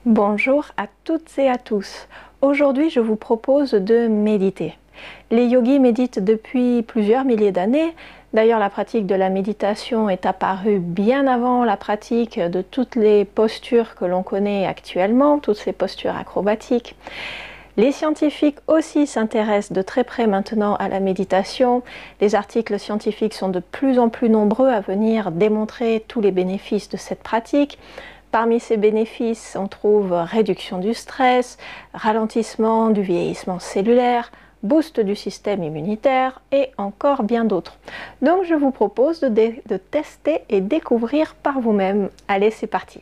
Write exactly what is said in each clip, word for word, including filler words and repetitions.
Bonjour à toutes et à tous. Aujourd'hui, je vous propose de méditer. Les yogis méditent depuis plusieurs milliers d'années. D'ailleurs, la pratique de la méditation est apparue bien avant la pratique de toutes les postures que l'on connaît actuellement, toutes ces postures acrobatiques. Les scientifiques aussi s'intéressent de très près maintenant à la méditation. Les articles scientifiques sont de plus en plus nombreux à venir démontrer tous les bénéfices de cette pratique. Parmi ces bénéfices, on trouve réduction du stress, ralentissement du vieillissement cellulaire, boost du système immunitaire et encore bien d'autres. Donc je vous propose de, de tester et découvrir par vous-même. Allez, c'est parti!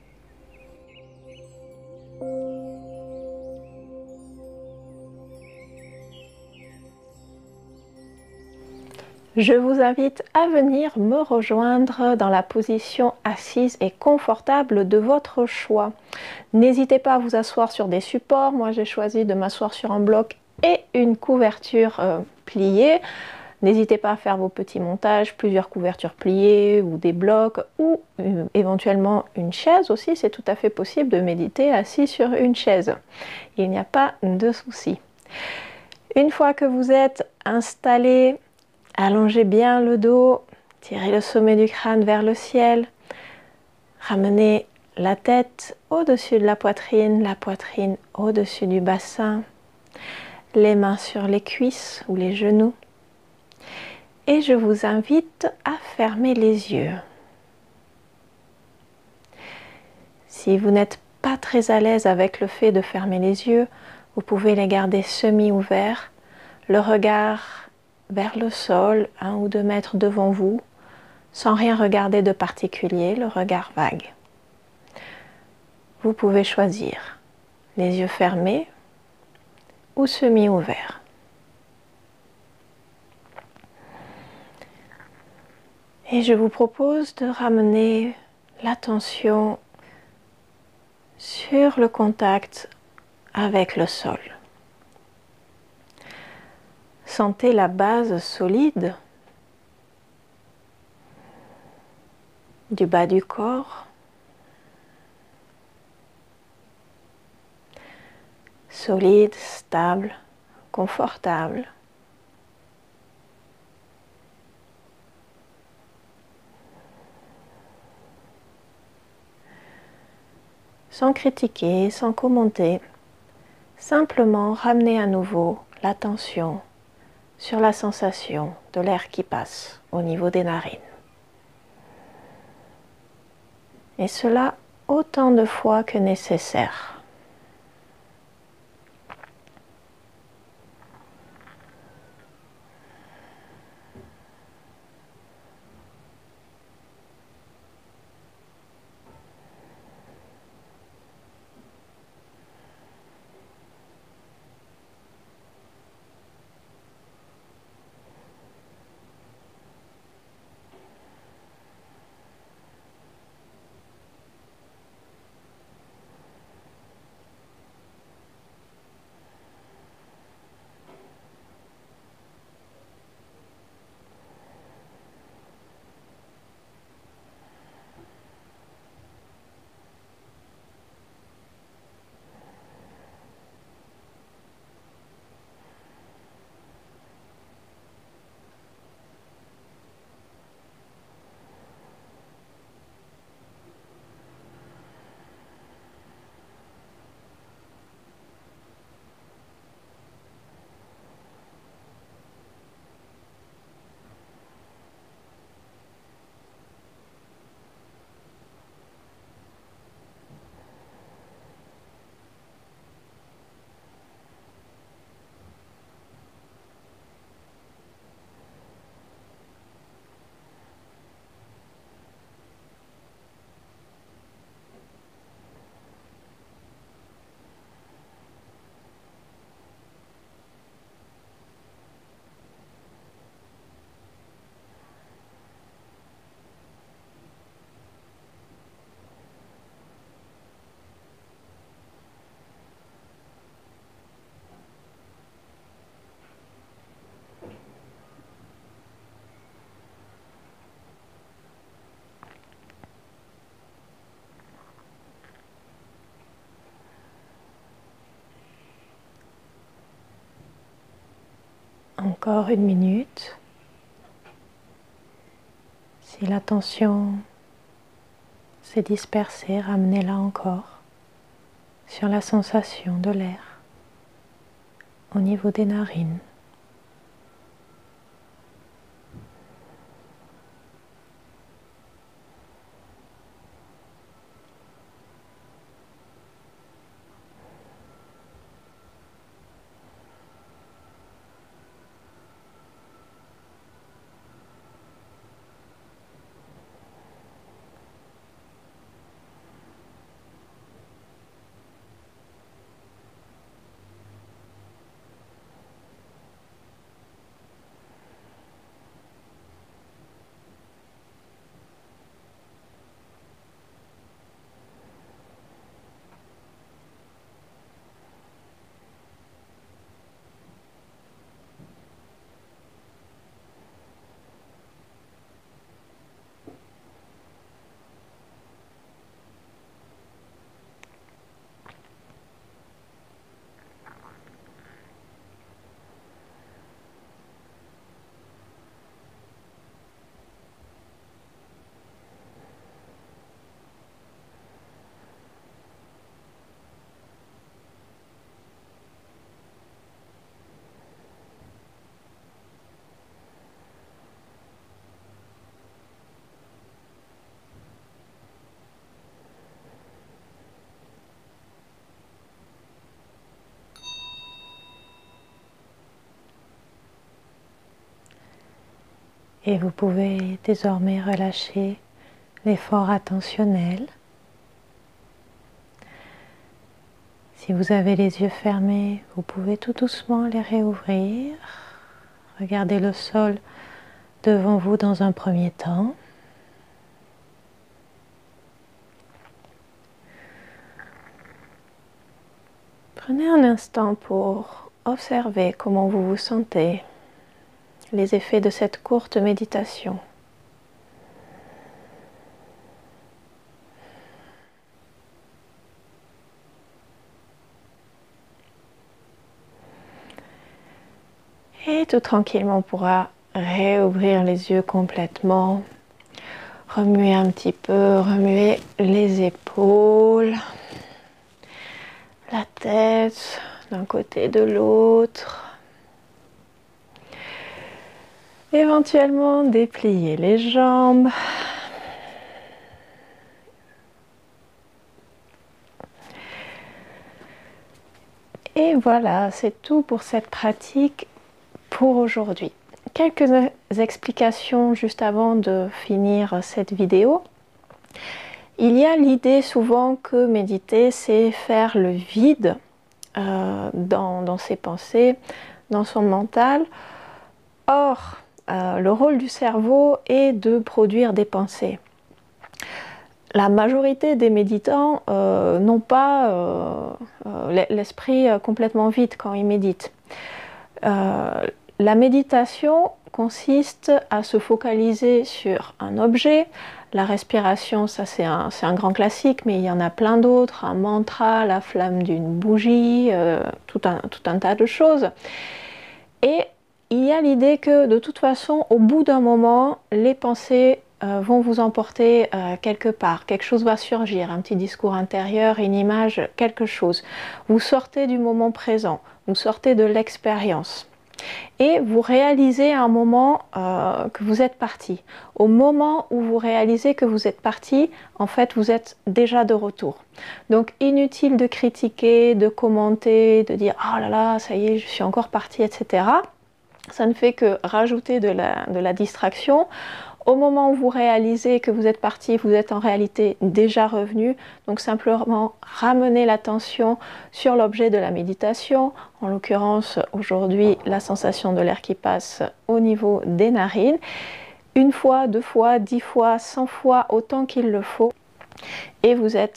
Je vous invite à venir me rejoindre dans la position assise et confortable de votre choix. N'hésitez pas à vous asseoir sur des supports. Moi, j'ai choisi de m'asseoir sur un bloc et une couverture euh, pliée. N'hésitez pas à faire vos petits montages, plusieurs couvertures pliées ou des blocs ou euh, éventuellement une chaise aussi. C'est tout à fait possible de méditer assis sur une chaise. Il n'y a pas de souci. Une fois que vous êtes installé, allongez bien le dos, tirez le sommet du crâne vers le ciel, ramenez la tête au-dessus de la poitrine, la poitrine au-dessus du bassin, les mains sur les cuisses ou les genoux. Et je vous invite à fermer les yeux. Si vous n'êtes pas très à l'aise avec le fait de fermer les yeux, vous pouvez les garder semi-ouverts, le regard vers le sol, un ou deux mètres devant vous, sans rien regarder de particulier, le regard vague. Vous pouvez choisir les yeux fermés ou semi-ouverts. Et je vous propose de ramener l'attention sur le contact avec le sol. Sentez la base solide du bas du corps, solide, stable, confortable. Sans critiquer, sans commenter, simplement ramenez à nouveau l'attention sur la sensation de l'air qui passe au niveau des narines. Et cela autant de fois que nécessaire. Encore une minute. Si la tension s'est dispersée, ramenez-la encore sur la sensation de l'air au niveau des narines. Et vous pouvez désormais relâcher l'effort attentionnel. Si vous avez les yeux fermés, vous pouvez tout doucement les réouvrir. Regardez le sol devant vous dans un premier temps. Prenez un instant pour observer comment vous vous sentez, les effets de cette courte méditation. Et tout tranquillement, on pourra réouvrir les yeux complètement, remuer un petit peu, remuer les épaules, la tête d'un côté de l'autre. Éventuellement déplier les jambes. Et voilà, c'est tout pour cette pratique pour aujourd'hui. Quelques explications juste avant de finir cette vidéo. Il y a l'idée souvent que méditer, c'est faire le vide euh, dans, dans ses pensées, dans son mental. Or, euh, le rôle du cerveau est de produire des pensées. La majorité des méditants euh, n'ont pas euh, euh, l'esprit complètement vide quand ils méditent. Euh, la méditation consiste à se focaliser sur un objet. La respiration, ça c'est un, c'est un grand classique, mais il y en a plein d'autres. Un mantra, la flamme d'une bougie, euh, tout, un, tout un tas de choses. Et il y a l'idée que de toute façon, au bout d'un moment, les pensées euh, vont vous emporter euh, quelque part. Quelque chose va surgir, un petit discours intérieur, une image, quelque chose. Vous sortez du moment présent, vous sortez de l'expérience. Et vous réalisez à un moment euh, que vous êtes parti. Au moment où vous réalisez que vous êtes parti, en fait, vous êtes déjà de retour. Donc, inutile de critiquer, de commenter, de dire « Oh là là, ça y est, je suis encore parti, et cetera » Ça ne fait que rajouter de la, de la distraction. Au moment où vous réalisez que vous êtes parti, vous êtes en réalité déjà revenu. Donc simplement ramener l'attention sur l'objet de la méditation. En l'occurrence, aujourd'hui, la sensation de l'air qui passe au niveau des narines. Une fois, deux fois, dix fois, cent fois, autant qu'il le faut. Et vous êtes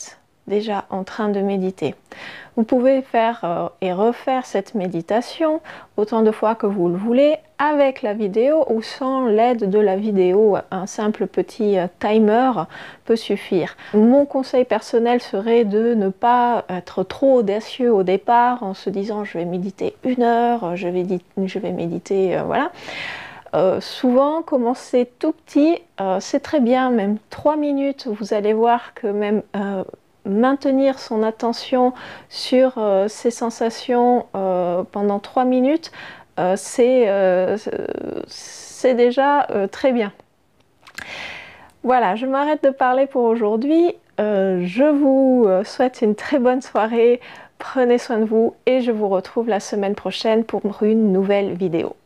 déjà en train de méditer. Vous pouvez faire euh, et refaire cette méditation autant de fois que vous le voulez avec la vidéo ou sans l'aide de la vidéo. Un simple petit euh, timer peut suffire. Mon conseil personnel serait de ne pas être trop audacieux au départ en se disant je vais méditer une heure, je vais, je vais méditer, euh, voilà. Euh, souvent, commencer tout petit, euh, c'est très bien, même trois minutes, vous allez voir que même euh, maintenir son attention sur euh, ses sensations euh, pendant trois minutes, euh, c'est euh, déjà euh, très bien. Voilà, je m'arrête de parler pour aujourd'hui. Euh, je vous souhaite une très bonne soirée, prenez soin de vous et je vous retrouve la semaine prochaine pour une nouvelle vidéo.